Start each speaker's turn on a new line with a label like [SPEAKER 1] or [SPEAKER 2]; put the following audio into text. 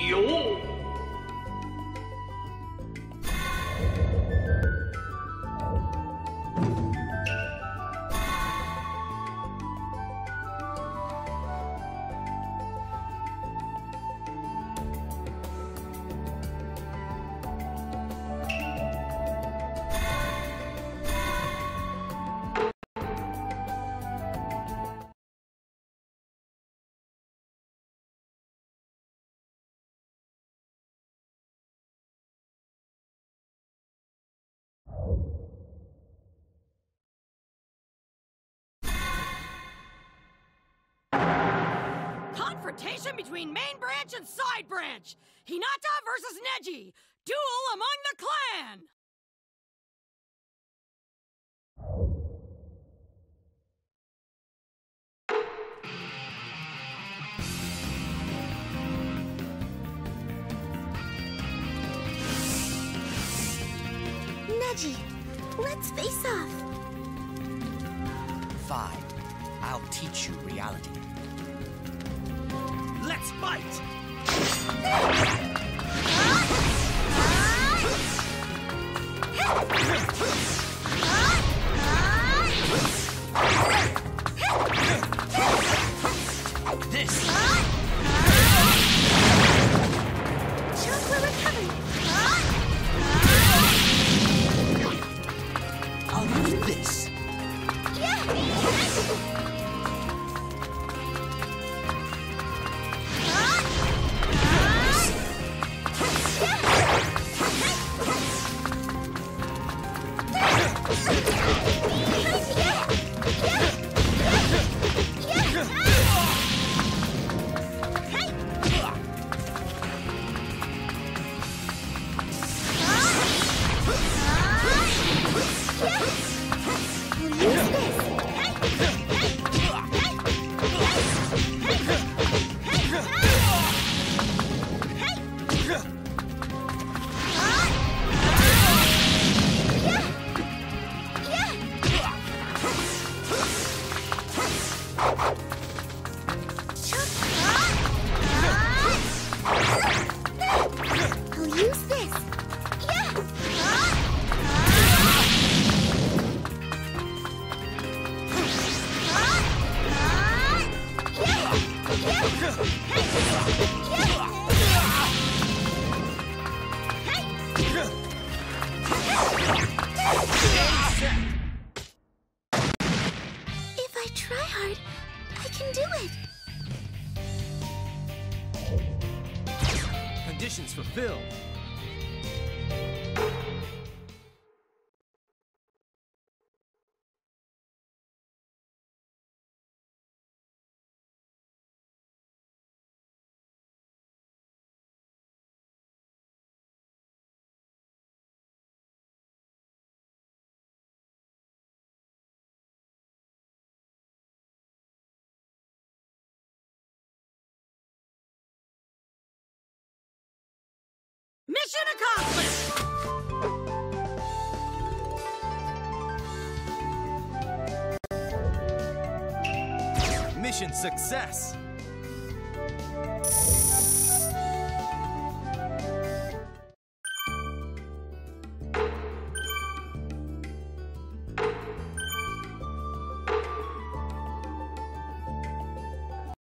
[SPEAKER 1] 有。
[SPEAKER 2] Confrontation between main branch and side branch! Hinata versus Neji! Duel among the clan!
[SPEAKER 3] Neji, let's face off.
[SPEAKER 4] Fine. I'll teach you reality. Let's fight! This!
[SPEAKER 3] Chakra recovery.
[SPEAKER 4] I'll use this!
[SPEAKER 3] If I try hard, I can do it.
[SPEAKER 4] Conditions fulfilled.
[SPEAKER 2] Mission accomplished!
[SPEAKER 4] Mission success!